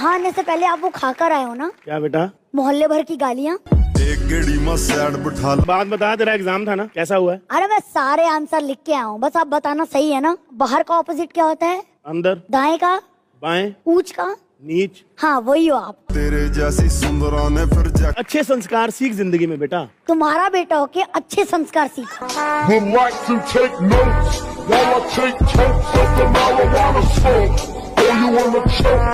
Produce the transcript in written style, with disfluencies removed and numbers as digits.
यहाँ आने से पहले आप वो खाकर आए हो ना? क्या बेटा? मोहल्ले भर की गालियाँ। एक गेड़ी में सैड बिठा। बात बता, तेरा एग्जाम था ना, कैसा हुआ है? अरे मैं सारे आंसर लिख के आया हूँ, बस आप बताना सही है ना? बाहर का ऑपोजिट क्या होता है? अंदर। दाएं का? बाएं। ऊंच का? नीच। हाँ वही हो आप। तेरे जैसी सुंदरा ने फिर अच्छे संस्कार सीख जिंदगी में बेटा। तुम्हारा बेटा होके अच्छे संस्कार सीखा।